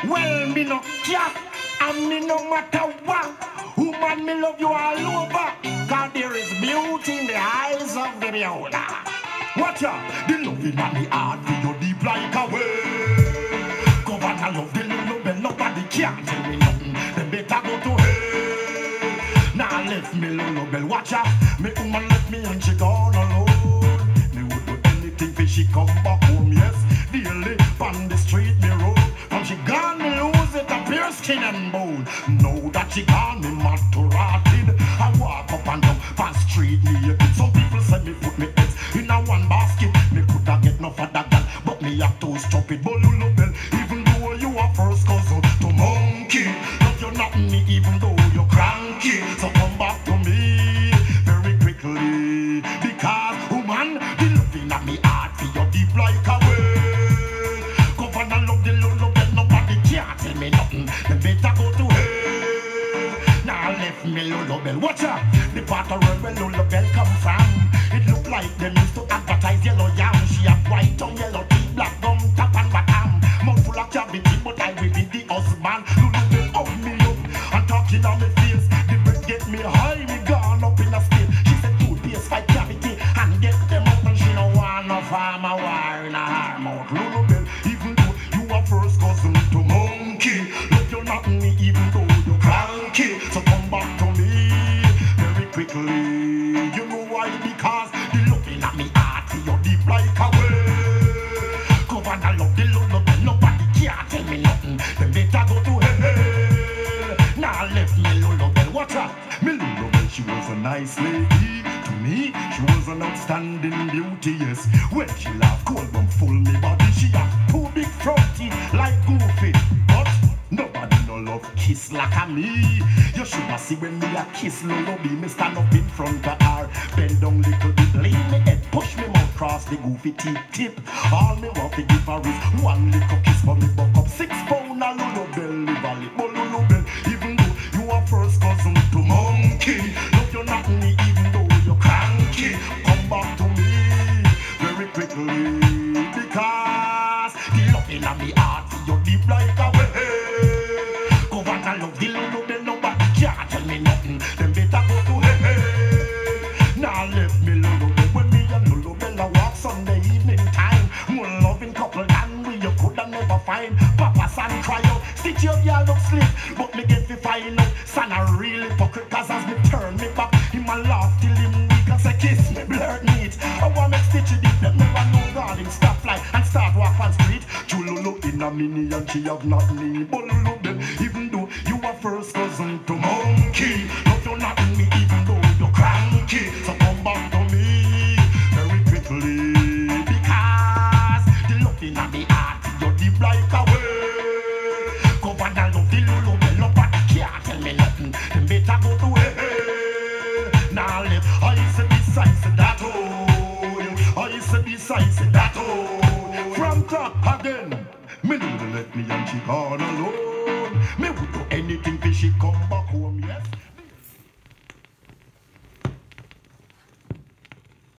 Well, me no care, and me no matter what. Woman, me love you all over. Cause there is beauty in the eyes of the beholder. Watch out, the love in my heart for you deep like a well. Go on and love the love, and nobody can tell me nothing. Then better go to hell. Now left me lullaby, watch out. Me woman left me and she gone alone. Me would do anything for she come back home, yes. Daily on the street me roll. From she gone me lose it, a pure skin and bone. Know that she gone me mad to rotted. I walk up and down on street me. Some people say me put me eggs in a one basket. Me coulda get no for that girl, but me have to stop it. Bolulubel, even though you are first cousin to monkey, love you not me even though you're cranky. So come back to me very quickly, because woman, the loving at me heart for you deep like a well. Go on and love the lullaby, nobody can't tell me nothing. Then better go to hell. Now left me lullaby, watch out. The part of where lullaby come from. It look like them used to advertise yellow yam. She have white tongue, yellow teeth, black gum, top and bottom. Mouth full of cavity, but I will be the husband. Lullaby hug me up and talking on my face. The breath get me high, me gone up in a state. She said toothpaste fight cavity and get them out, and she no want no farmer war in a her mouth. Lullaby, even though you are first cousin to monkey, love you not me even though you cranky. So come back to me very quickly. You know why? Because the looking at me heart for you deep like a well. Go on and love the lullaby, nobody can't tell me nothing. Then better go to hell. Now left me lullaby, watch out. Me lullaby, she was a nice lady. To me, she was an outstanding beauty, yes. When she laughed, cold bum full me body. She have two big front teeth like Goofy, but nobody no love kiss like a me. You should have see when me a kiss lullaby. Me stand up in front of her, bend down little bit, lean me head, push me mouth cross the Goofy teeth tip. All me want to give her is one little kiss for me buck up 6 pound a lullaby, live a little lullaby. Even though you are first cousin to monkey, love you not me even though you're cranky. Come back to me very quickly, because the loving of me heart for you deep like a well. Go on and love the lullaby, nobody can't tell me nothing. Then better go to hell. Now left me lullaby when me and lullaby walk Sunday evening time. More loving couple than we you coulda never find. Papa son cry out, stitch your girl look slick, but me get to find out son a real hypocrite. Cause as me turn me back, him a laugh till him weak and say kiss me blurred neat. I want me stitch it deep, them never know God him stop fly and start walk on street. Chululu in a mini and she have not me. Bolulu, even though you are first cousin to monkey, love you not me even though you're cranky. So come back to me very quickly, because the loving of the heart you're deep like a well. Go on and love the lullaby, nobody can't tell me nothing. Then better go to hell. Now left, I say this, I say that, oh. I say this, I say that, oh. From top again, me little let me and she gone alone.